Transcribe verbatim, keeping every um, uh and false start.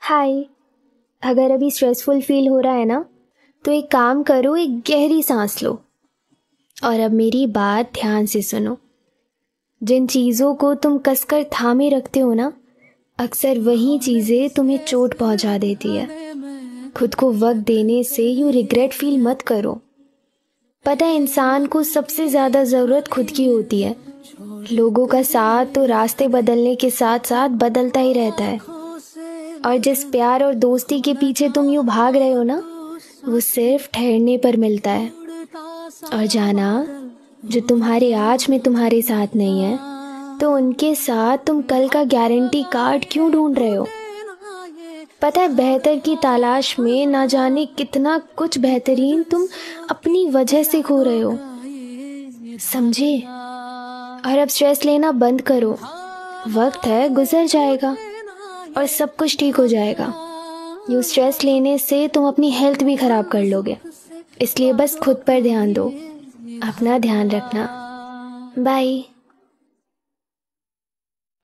हाय। अगर अभी stressful feel हो रहा है ना, तो एक काम करो, एक गहरी सांस लो और अब मेरी बात ध्यान से सुनो। जिन चीज़ों को तुम कसकर थामे रखते हो ना, अक्सर वही चीज़ें तुम्हें चोट पहुंचा देती है। खुद को वक्त देने से यूँ रिग्रेट फील मत करो। पता है, इंसान को सबसे ज़्यादा ज़रूरत खुद की होती है। लोगों का साथ तो रास्ते बदलने के साथ साथ बदलता ही रहता है, और जिस प्यार और दोस्ती के पीछे तुम यूँ भाग रहे हो ना, वो सिर्फ ठहरने पर मिलता है। और जाना, जो तुम्हारे आज में तुम्हारे साथ नहीं है, तो उनके साथ तुम कल का गारंटी कार्ड क्यों ढूंढ रहे हो? पता है, बेहतर की तलाश में ना जाने कितना कुछ बेहतरीन तुम अपनी वजह से खो रहे हो, समझे? और अब स्ट्रेस लेना बंद करो। वक्त है, गुजर जाएगा और सब कुछ ठीक हो जाएगा। यूँ स्ट्रेस लेने से तुम अपनी हेल्थ भी खराब कर लोगे। इसलिए बस खुद पर ध्यान दो। अपना ध्यान रखना। बाय।